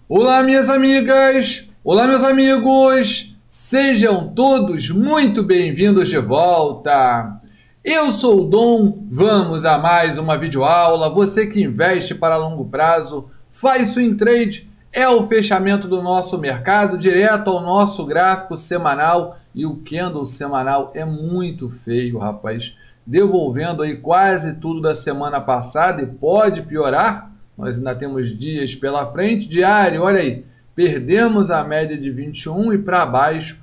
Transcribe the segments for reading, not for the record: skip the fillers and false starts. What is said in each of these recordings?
Olá, minhas amigas! Olá, meus amigos! Sejam todos muito bem-vindos de volta! Eu sou o Dom, vamos a mais uma videoaula. Você que investe para longo prazo, faz swing trade, é o fechamento do nosso mercado, direto ao nosso gráfico semanal. E o candle semanal é muito feio, rapaz. Devolvendo aí quase tudo da semana passada e pode piorar. Nós ainda temos dias pela frente. Diário, olha aí, perdemos a média de 21 e para baixo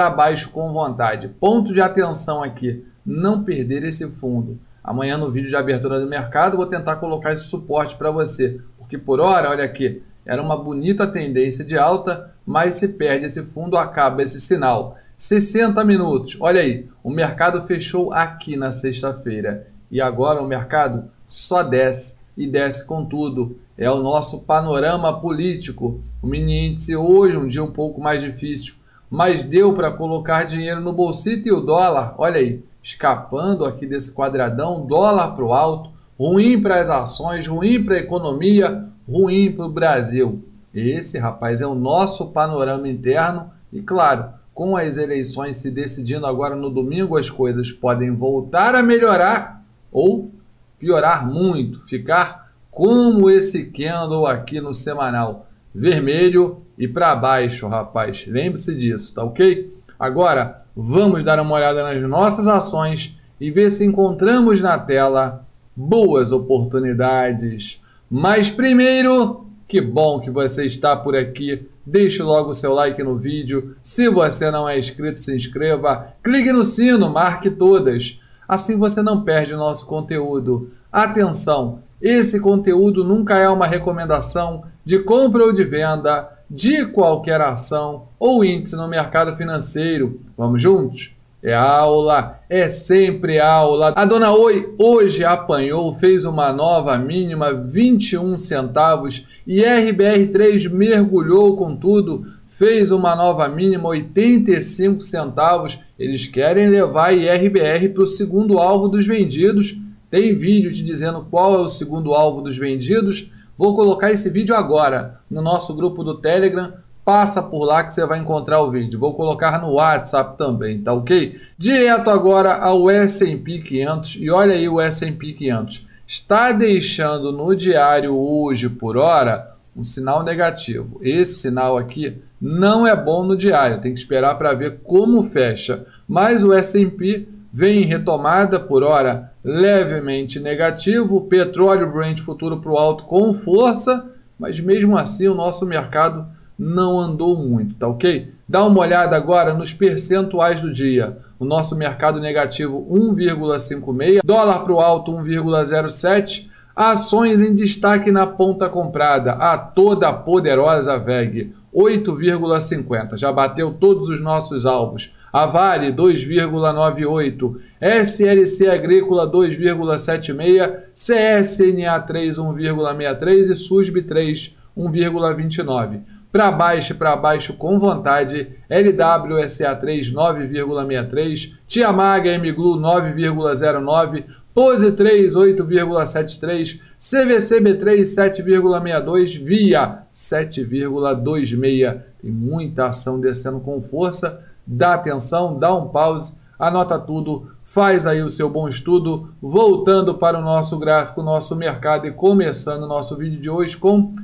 com vontade. Ponto de atenção aqui, não perder esse fundo. Amanhã no vídeo de abertura do mercado vou tentar colocar esse suporte para você, porque por hora, olha aqui, era uma bonita tendência de alta, mas se perde esse fundo, acaba esse sinal. 60 minutos, olha aí, o mercado fechou aqui na sexta-feira e agora o mercado só desce e desce com tudo. É o nosso panorama político. O mini índice hoje, um dia um pouco mais difícil, mas deu para colocar dinheiro no bolsito. E o dólar, olha aí, escapando aqui desse quadradão, dólar para o alto, ruim para as ações, ruim para a economia, ruim para o Brasil. Esse, rapaz, é o nosso panorama interno e, claro, com as eleições se decidindo agora no domingo, as coisas podem voltar a melhorar ou piorar muito, ficar como esse candle aqui no semanal, vermelho e para baixo, rapaz. Lembre-se disso, tá ok? Agora, vamos dar uma olhada nas nossas ações e ver se encontramos na tela boas oportunidades. Mas primeiro, que bom que você está por aqui. Deixe logo o seu like no vídeo. Se você não é inscrito, se inscreva. Clique no sino, marque todas. Assim você não perde o nosso conteúdo. Atenção, esse conteúdo nunca é uma recomendação de compra ou de venda de qualquer ação ou índice no mercado financeiro. Vamos juntos? É aula, é sempre aula. A dona Oi hoje apanhou, fez uma nova mínima, 21 centavos, e RBR3 mergulhou com tudo, fez uma nova mínima, 85 centavos. Eles querem levar a IRBR para o segundo alvo dos vendidos. Tem vídeo te dizendo qual é o segundo alvo dos vendidos. Vou colocar esse vídeo agora no nosso grupo do Telegram. Passa por lá que você vai encontrar o vídeo. Vou colocar no WhatsApp também, tá ok? Direto agora ao S&P 500. E olha aí o S&P 500. Está deixando no diário hoje por hora um sinal negativo. Esse sinal aqui não é bom no diário. Tem que esperar para ver como fecha. Mas o S&P vem em retomada por hora levemente negativo. O petróleo Brent futuro para o alto com força. Mas mesmo assim o nosso mercado não andou muito, tá ok? Dá uma olhada agora nos percentuais do dia. O nosso mercado negativo 1,56, dólar para o alto 1,07, ações em destaque na ponta comprada, a toda poderosa VEG 8,50, já bateu todos os nossos alvos. A Vale 2,98, SLC Agrícola 2,76, CSNA 3 1,63 e SUSB 3 1,29. Para baixo com vontade, LWSA3 9,63, Tiamag MGLU 9,09, Pose 3 8,73, CVCB3 7,62, Via 7,26. Tem muita ação descendo com força. Dá atenção, dá um pause, anota tudo, faz aí o seu bom estudo. Voltando para o nosso gráfico, nosso mercado e começando o nosso vídeo de hoje com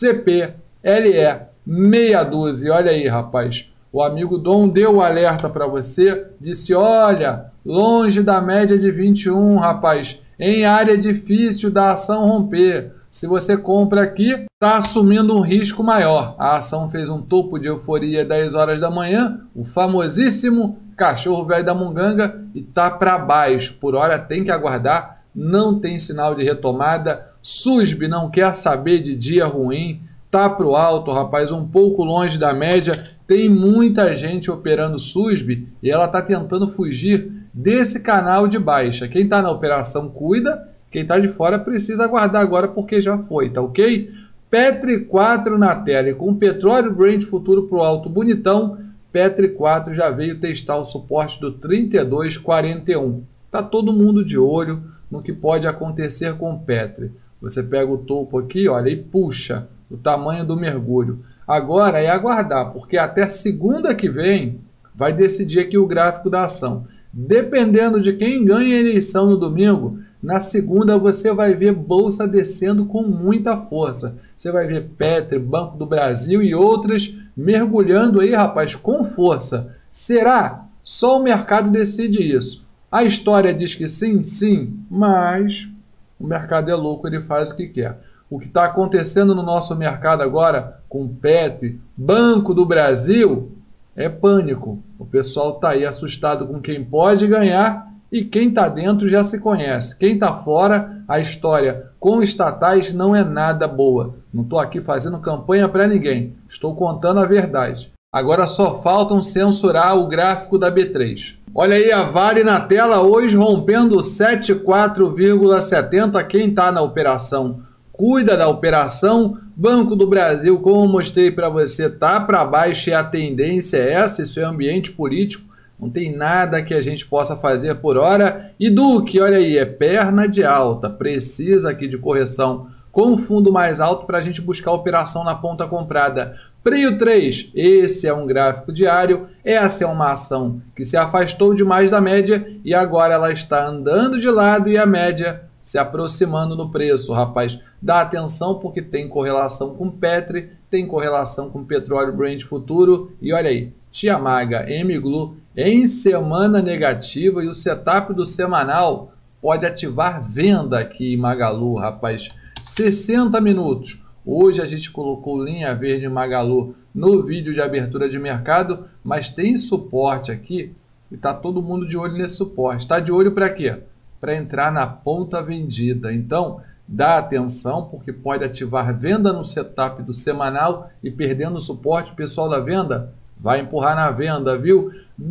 CPLE. Meia dúzia, olha aí, rapaz. O amigo Dom deu o alerta para você, disse, olha, longe da média de 21, rapaz, em área difícil da ação romper. Se você compra aqui, está assumindo um risco maior. A ação fez um topo de euforia 10 horas da manhã, o famosíssimo cachorro velho da munganga, e está para baixo. Por hora tem que aguardar, não tem sinal de retomada. SUSB não quer saber de dia ruim. Tá para o alto, rapaz, um pouco longe da média. Tem muita gente operando SUSB e ela está tentando fugir desse canal de baixa. Quem está na operação cuida, quem está de fora precisa aguardar agora porque já foi, tá ok? Petri 4 na tela e com petróleo Brent futuro para o alto bonitão, Petri 4 já veio testar o suporte do 32,41. Tá todo mundo de olho no que pode acontecer com o Petri. Você pega o topo aqui, olha, e puxa o tamanho do mergulho. Agora é aguardar, porque até segunda que vem vai decidir aqui o gráfico da ação. Dependendo de quem ganha a eleição no domingo, na segunda você vai ver Bolsa descendo com muita força. Você vai ver Petri, Banco do Brasil e outras mergulhando aí, rapaz, com força. Será? Só o mercado decide isso. A história diz que sim, sim, mas o mercado é louco, ele faz o que quer. O que está acontecendo no nosso mercado agora, com Petri, Banco do Brasil, é pânico. O pessoal está aí assustado com quem pode ganhar e quem está dentro já se conhece. Quem está fora, a história com estatais não é nada boa. Não estou aqui fazendo campanha para ninguém. Estou contando a verdade. Agora só faltam censurar o gráfico da B3. Olha aí a Vale na tela hoje rompendo 74,70. Quem está na operação cuida da operação. Banco do Brasil, como eu mostrei para você, tá para baixo e a tendência é essa. Isso é ambiente político, não tem nada que a gente possa fazer por hora. E Duque, olha aí, é perna de alta, precisa aqui de correção com fundo mais alto para a gente buscar a operação na ponta comprada. Prio 3, esse é um gráfico diário, essa é uma ação que se afastou demais da média e agora ela está andando de lado e a média se aproximando no preço, rapaz. Dá atenção porque tem correlação com Petri, tem correlação com petróleo Brent futuro e olha aí, Tia Maga, MGLU em semana negativa e o setup do semanal pode ativar venda aqui em Magalu, rapaz. 60 minutos. Hoje a gente colocou linha verde em Magalu no vídeo de abertura de mercado, mas tem suporte aqui e tá todo mundo de olho nesse suporte. Está de olho para quê? Para entrar na ponta vendida. Então, dá atenção porque pode ativar venda no setup do semanal e perdendo o suporte, o pessoal da venda vai empurrar na venda, viu?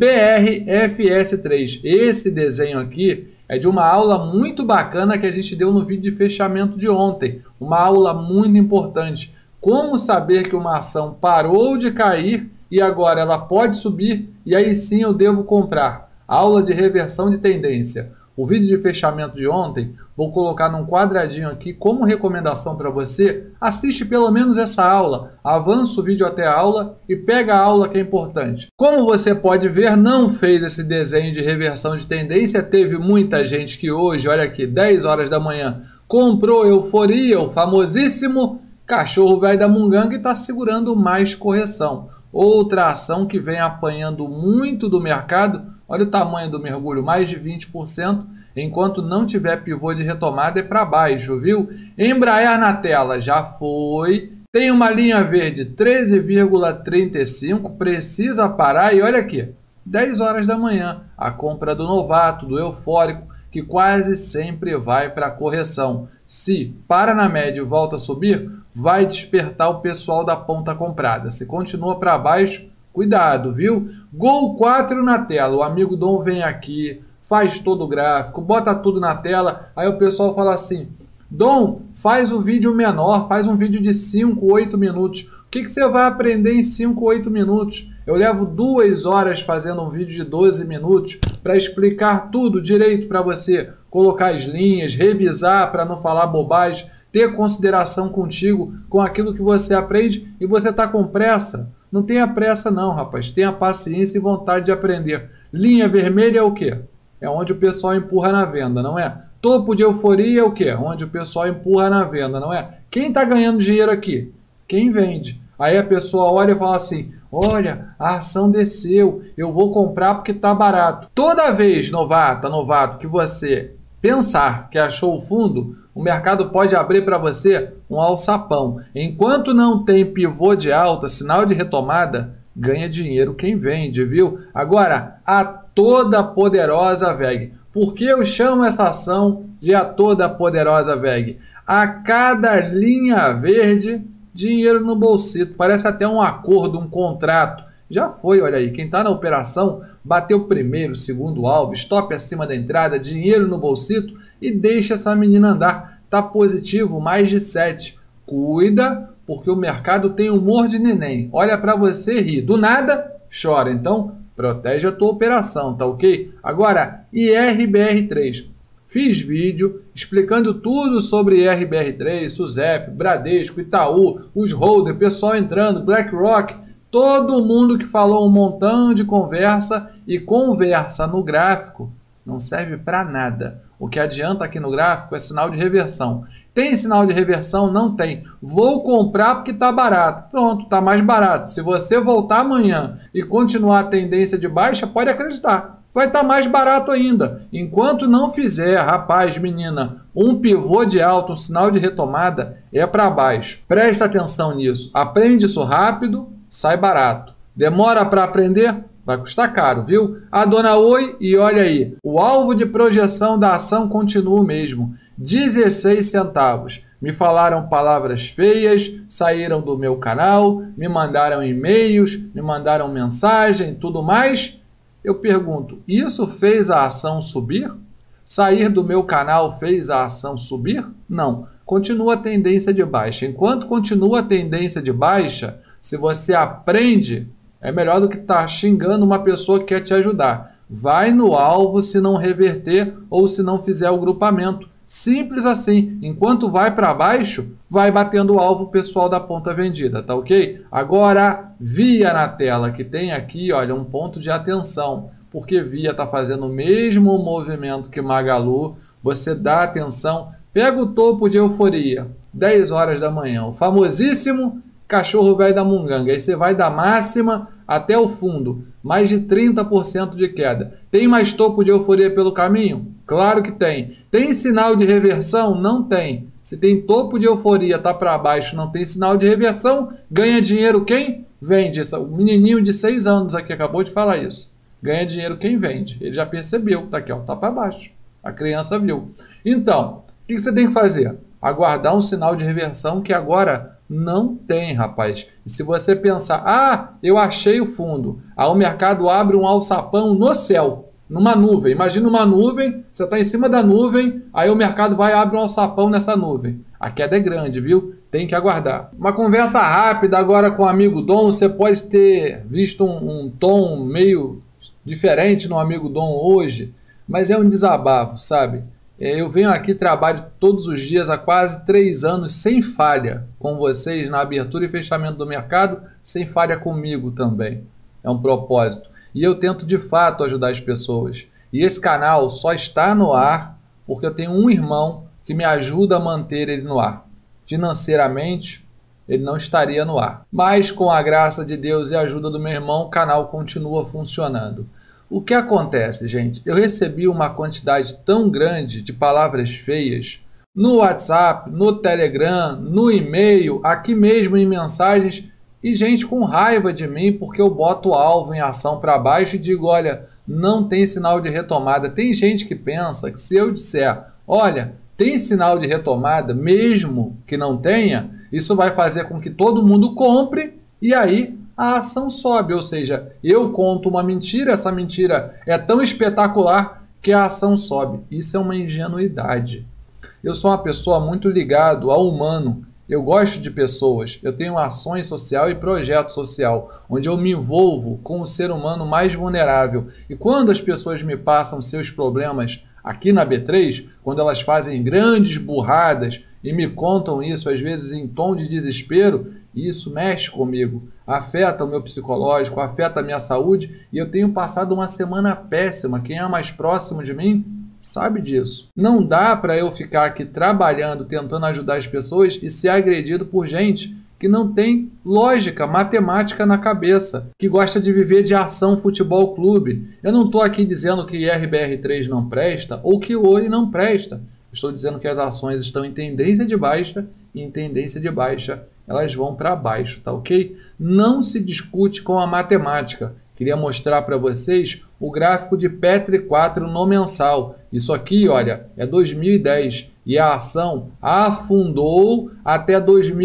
BRFS3. Esse desenho aqui é de uma aula muito bacana que a gente deu no vídeo de fechamento de ontem. Uma aula muito importante. Como saber que uma ação parou de cair e agora ela pode subir e aí sim eu devo comprar. Aula de reversão de tendência. O vídeo de fechamento de ontem, vou colocar num quadradinho aqui como recomendação para você. Assiste pelo menos essa aula, avança o vídeo até a aula e pega a aula que é importante. Como você pode ver, não fez esse desenho de reversão de tendência. Teve muita gente que hoje, olha aqui, 10 horas da manhã, comprou Euforia, o famosíssimo cachorro velho da munganga e está segurando mais correção. Outra ação que vem apanhando muito do mercado. Olha o tamanho do mergulho, mais de 20%, enquanto não tiver pivô de retomada é para baixo, viu? Embraer na tela, já foi. Tem uma linha verde, 13,35, precisa parar e olha aqui, 10 horas da manhã, a compra do novato, do eufórico, que quase sempre vai para a correção. Se para na média e volta a subir, vai despertar o pessoal da ponta comprada. Se continua para baixo, cuidado, viu? Gol 4 na tela. O amigo Dom vem aqui, faz todo o gráfico, bota tudo na tela. Aí o pessoal fala assim, Dom, faz um vídeo menor, faz um vídeo de 5, 8 minutos. O que você vai aprender em 5, 8 minutos? Eu levo 2 horas fazendo um vídeo de 12 minutos para explicar tudo direito para você. Colocar as linhas, revisar para não falar bobagem, ter consideração contigo, com aquilo que você aprende e você está com pressa. Não tenha pressa não, rapaz. Tenha paciência e vontade de aprender. Linha vermelha é o quê? É onde o pessoal empurra na venda, não é? Topo de euforia é o quê? Onde o pessoal empurra na venda, não é? Quem está ganhando dinheiro aqui? Quem vende. Aí a pessoa olha e fala assim, olha, a ação desceu, eu vou comprar porque está barato. Toda vez, novato, que você pensar que achou o fundo, o mercado pode abrir para você um alçapão. Enquanto não tem pivô de alta, sinal de retomada, ganha dinheiro quem vende, viu? Agora, a toda poderosa VEG. Por que eu chamo essa ação de a toda poderosa VEG? A cada linha verde, dinheiro no bolsito. Parece até um acordo, um contrato. Já foi, olha aí, quem está na operação bateu primeiro, segundo alvo, stop acima da entrada, dinheiro no bolsito e deixa essa menina andar. Tá positivo, mais de 7. Cuida, porque o mercado tem humor de neném. Olha para você rir. Do nada, chora. Então, protege a tua operação, tá ok? Agora, IRBR3. Fiz vídeo explicando tudo sobre RBR3, SUSEP, Bradesco, Itaú, os holders, pessoal entrando, BlackRock, todo mundo que falou um montão de conversa e conversa no gráfico não serve para nada. O que adianta aqui no gráfico é sinal de reversão. Tem sinal de reversão? Não tem. Vou comprar porque está barato. Pronto, está mais barato. Se você voltar amanhã e continuar a tendência de baixa, pode acreditar. Vai estar mais barato ainda. Enquanto não fizer, rapaz, menina, um pivô de alta, um sinal de retomada, é para baixo. Presta atenção nisso. Aprende isso rápido, sai barato. Demora para aprender? Vai custar caro, viu? A dona Oi, e olha aí, o alvo de projeção da ação continua o mesmo, 16 centavos. Me falaram palavras feias, saíram do meu canal, me mandaram e-mails, me mandaram mensagem, tudo mais. Eu pergunto, isso fez a ação subir? Sair do meu canal fez a ação subir? Não, continua a tendência de baixa. Enquanto continua a tendência de baixa, se você aprende, é melhor do que estar xingando uma pessoa que quer te ajudar. Vai no alvo se não reverter ou se não fizer o grupamento. Simples assim. Enquanto vai para baixo, vai batendo o alvo pessoal da ponta vendida, tá ok? Agora, Via na tela, que tem aqui, olha, um ponto de atenção. Porque Via está fazendo o mesmo movimento que Magalu. Você dá atenção. Pega o topo de euforia, 10 horas da manhã. O famosíssimo cachorro velho da munganga. Aí você vai da máxima até o fundo. Mais de 30% de queda. Tem mais topo de euforia pelo caminho? Claro que tem. Tem sinal de reversão? Não tem. Se tem topo de euforia, tá para baixo, não tem sinal de reversão, ganha dinheiro quem vende? O menininho de 6 anos aqui acabou de falar isso. Ganha dinheiro quem vende. Ele já percebeu. Tá aqui, ó, tá para baixo. A criança viu. Então, o que você tem que fazer? Aguardar um sinal de reversão que agora não tem, rapaz. E se você pensar, eu achei o fundo. Aí o mercado abre um alçapão no céu, numa nuvem. Imagina uma nuvem, você está em cima da nuvem, aí o mercado vai e abre um alçapão nessa nuvem. A queda é grande, viu? Tem que aguardar. Uma conversa rápida agora com o amigo Dom. Você pode ter visto um tom meio diferente no amigo Dom hoje, mas é um desabafo, sabe? Eu venho aqui, trabalho todos os dias há quase 3 anos sem falha com vocês na abertura e fechamento do mercado, sem falha comigo também. É um propósito. E eu tento de fato ajudar as pessoas. E esse canal só está no ar porque eu tenho um irmão que me ajuda a manter ele no ar. Financeiramente, ele não estaria no ar. Mas com a graça de Deus e a ajuda do meu irmão, o canal continua funcionando. O que acontece, gente? Eu recebi uma quantidade tão grande de palavras feias no WhatsApp, no Telegram, no e-mail, aqui mesmo em mensagens, e gente com raiva de mim porque eu boto o alvo em ação para baixo e digo, olha, não tem sinal de retomada. Tem gente que pensa que se eu disser, olha, tem sinal de retomada, mesmo que não tenha, isso vai fazer com que todo mundo compre e aí a ação sobe, ou seja, eu conto uma mentira, essa mentira é tão espetacular que a ação sobe. Isso é uma ingenuidade. Eu sou uma pessoa muito ligado ao humano, eu gosto de pessoas, eu tenho ações social e projeto social, onde eu me envolvo com o ser humano mais vulnerável. E quando as pessoas me passam seus problemas aqui na B3, quando elas fazem grandes burradas e me contam isso, às vezes em tom de desespero, isso mexe comigo, afeta o meu psicológico, afeta a minha saúde e eu tenho passado uma semana péssima. Quem é mais próximo de mim sabe disso. Não dá para eu ficar aqui trabalhando, tentando ajudar as pessoas e ser agredido por gente que não tem lógica, matemática na cabeça, que gosta de viver de ação futebol clube. Eu não estou aqui dizendo que RBR3 não presta ou que o Oi não presta. Estou dizendo que as ações estão em tendência de baixa e em tendência de baixa elas vão para baixo, tá ok? Não se discute com a matemática. Queria mostrar para vocês o gráfico de Petri 4 no mensal. Isso aqui, olha, é 2010 e a ação afundou até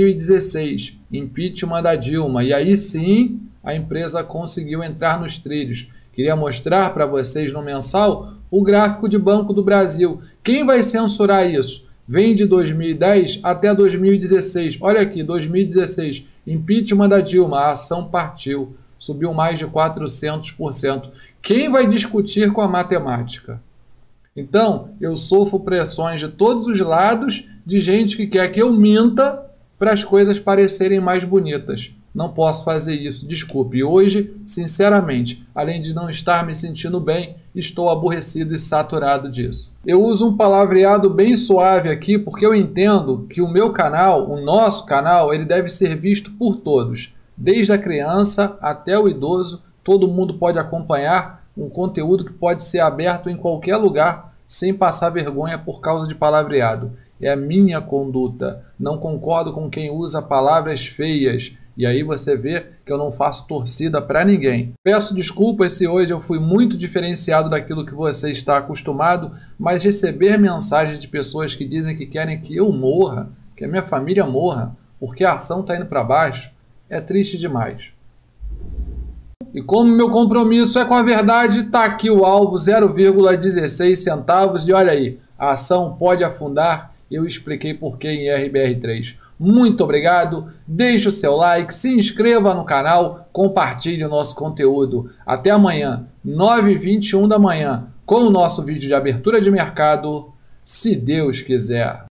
2016, impeachment da Dilma. E aí sim a empresa conseguiu entrar nos trilhos. Queria mostrar para vocês no mensal o gráfico de Banco do Brasil. Quem vai censurar isso? Vem de 2010 até 2016. Olha aqui, 2016, impeachment da Dilma, a ação partiu, subiu mais de 400%. Quem vai discutir com a matemática? Então, eu sofro pressões de todos os lados de gente que quer que eu minta para as coisas parecerem mais bonitas. Não posso fazer isso, desculpe. E hoje, sinceramente, além de não estar me sentindo bem, estou aborrecido e saturado disso. Eu uso um palavreado bem suave aqui porque eu entendo que o meu canal, o nosso canal, ele deve ser visto por todos. Desde a criança até o idoso, todo mundo pode acompanhar um conteúdo que pode ser aberto em qualquer lugar sem passar vergonha por causa de palavreado. É a minha conduta. Não concordo com quem usa palavras feias. E aí você vê que eu não faço torcida para ninguém. Peço desculpas se hoje eu fui muito diferenciado daquilo que você está acostumado, mas receber mensagens de pessoas que dizem que querem que eu morra, que a minha família morra, porque a ação está indo para baixo, é triste demais. E como meu compromisso é com a verdade, está aqui o alvo, 0,16 centavos. E olha aí, a ação pode afundar. Eu expliquei por que em RBR3. Muito obrigado, deixe o seu like, se inscreva no canal, compartilhe o nosso conteúdo. Até amanhã, 9h21 da manhã, com o nosso vídeo de abertura de mercado, se Deus quiser.